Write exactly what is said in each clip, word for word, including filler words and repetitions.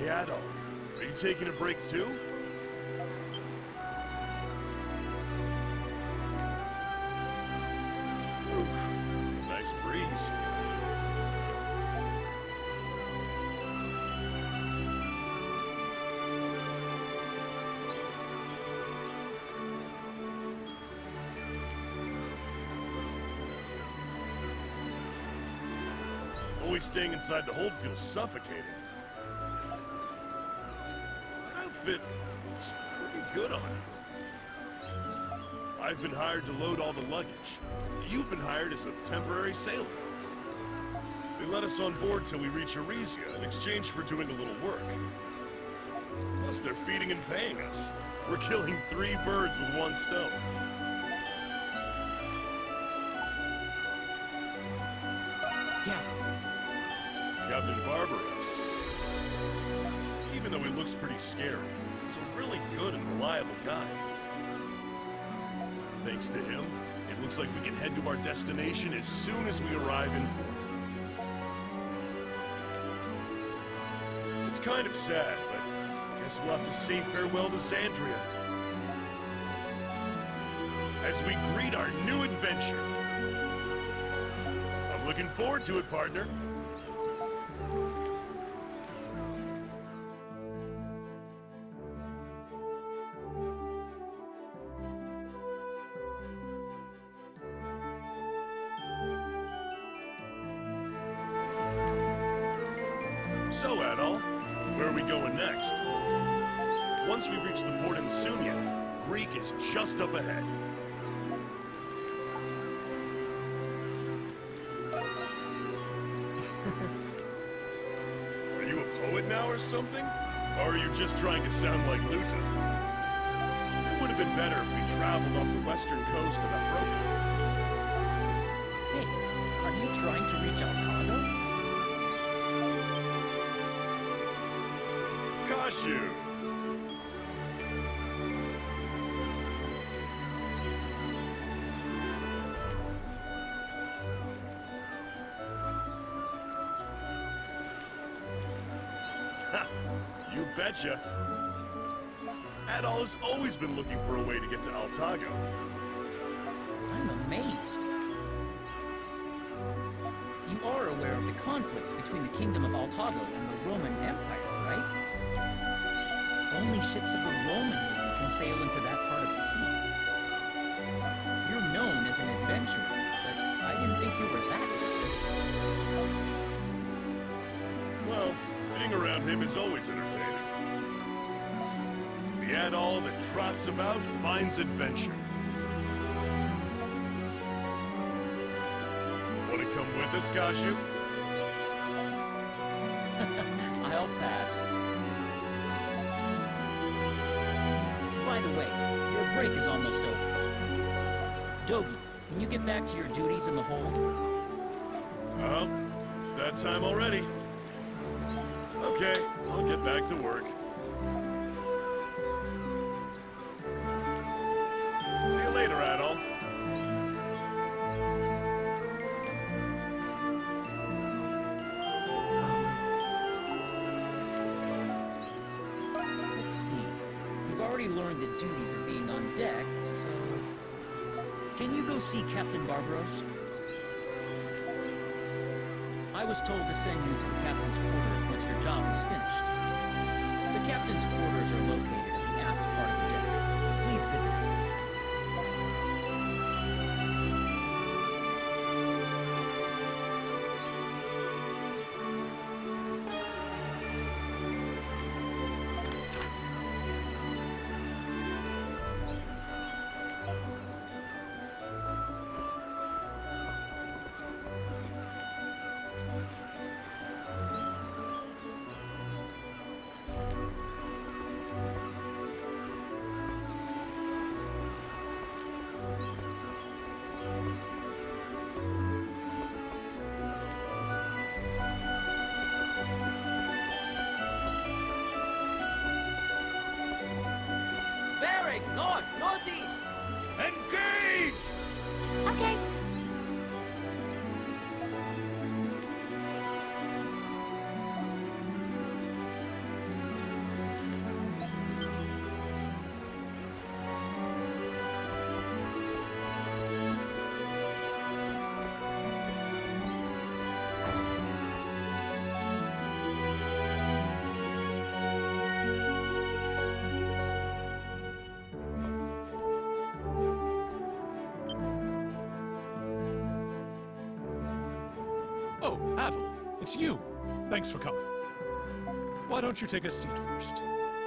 Hey, Adol, are you taking a break too? Oof, nice breeze. Always staying inside the hold feels suffocating. That outfit looks pretty good on you. I've been hired to load all the luggage. You've been hired as a temporary sailor. They let us on board till we reach Arisia in exchange for doing a little work. Plus, they're feeding and paying us. We're killing three birds with one stone. Yeah. Captain Barbaros. Even though he looks pretty scary, he's a really good and reliable guy. Thanks to him, it looks like we can head to our destination as soon as we arrive in port. It's kind of sad, but I guess we'll have to say farewell to Xandria as we greet our new adventure. I'm looking forward to it, partner. So, Adol, where are we going next? Once we reach the port in Sunya, Greek is just up ahead. Are you a poet now or something? Or are you just trying to sound like Luta? It would have been better if we traveled off the western coast of Afroka. Hey, are you trying to reach Altago? Kashu! You betcha. Adol has always been looking for a way to get to Altago. I'm amazed. You are aware of the conflict between the Kingdom of Altago and the Roman Empire, right? Only ships of the Roman Navy can sail into that part of the sea. You're known as an adventurer, but I didn't think you were that reckless. Well, being around him is always entertaining. The Adol that trots about finds adventure. Want to come with us, Kashu? I'll pass. By the way, your break is almost over. Dogi, can you get back to your duties in the hold? Well, it's that time already. Okay, I'll get back to work. See you later, Adol. Let's see. You've already learned the duties of being on deck, so... Can you go see Captain Barbaros? I was told to send you to the captain's quarters once your job is finished. The captain's quarters are located in the aft part of the deck. Please visit them. Bearing north, northeast! Engage! Okay. Oh, Adel, it's you. Thanks for coming. Why don't you take a seat first?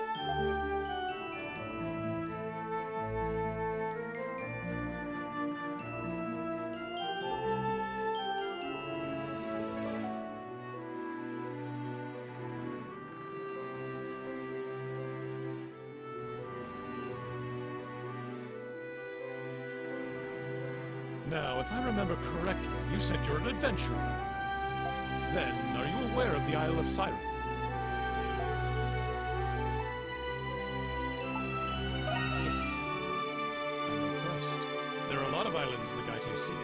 Now, if I remember correctly, you said you're an adventurer. Then, are you aware of the Isle of Siren? Yes. I'm impressed. There are a lot of islands in the Gaite Sea.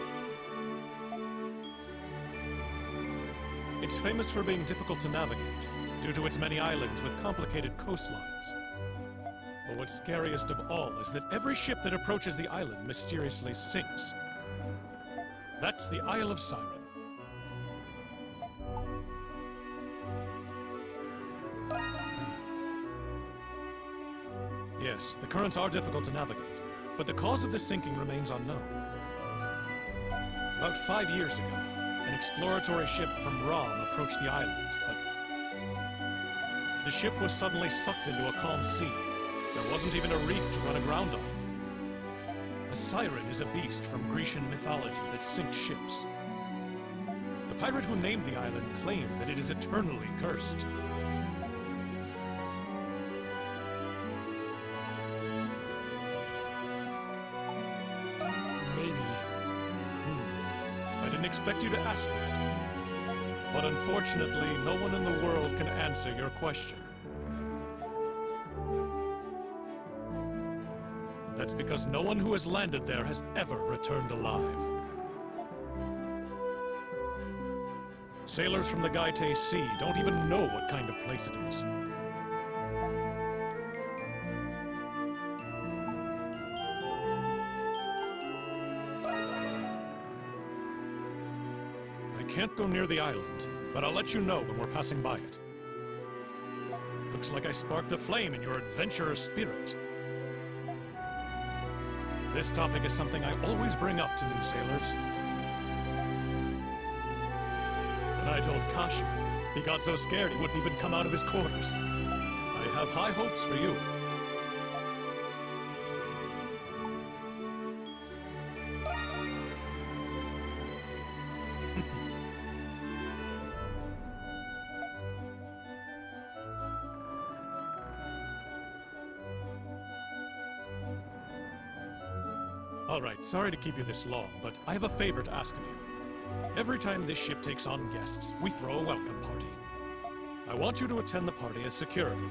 It's famous for being difficult to navigate, due to its many islands with complicated coastlines. But what's scariest of all is that every ship that approaches the island mysteriously sinks. That's the Isle of Siren. Yes, the currents are difficult to navigate, but the cause of the sinking remains unknown. About five years ago, an exploratory ship from Rom approached the island, but the ship was suddenly sucked into a calm sea. There wasn't even a reef to run aground on. A siren is a beast from Grecian mythology that sinks ships. The pirate who named the island claimed that it is eternally cursed. Maybe. Hmm. I didn't expect you to ask that. But unfortunately, no one in the world can answer your question. That's because no one who has landed there has ever returned alive. Sailors from the Gaite Sea don't even know what kind of place it is. I can't go near the island, but I'll let you know when we're passing by it. Looks like I sparked a flame in your adventurer spirit. This topic is something I always bring up to new sailors. When I told Kashi, he got so scared he wouldn't even come out of his quarters. I have high hopes for you. All right, sorry to keep you this long, but I have a favor to ask of you. Every time this ship takes on guests, we throw a welcome party. I want you to attend the party as security.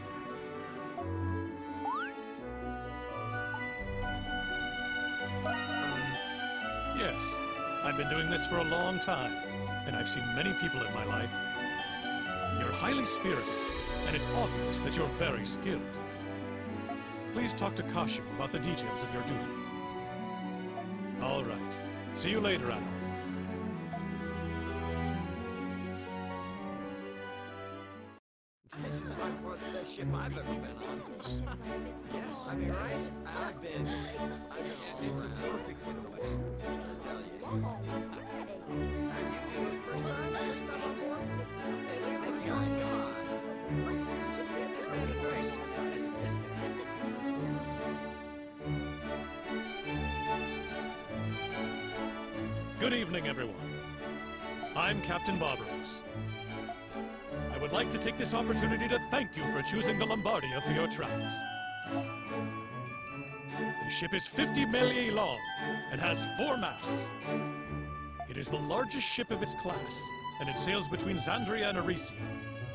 Yes, I've been doing this for a long time, and I've seen many people in my life. You're highly spirited, and it's obvious that you're very skilled. Please talk to Kashi about the details of your duty. All right. See you later, Anna. This is by far the best ship I've ever been on. Yes, I mean, right? I've been. I've been it's a perfect in the world. I tell you. Have you been first time? First time on board? Hey, look at this guy. Come on. This man is very excited to visit. Good evening, everyone. I'm Captain Barbaros. I would like to take this opportunity to thank you for choosing the Lombardia for your travels. The ship is fifty milli long and has four masts. It is the largest ship of its class, and it sails between Xandria and Arisia.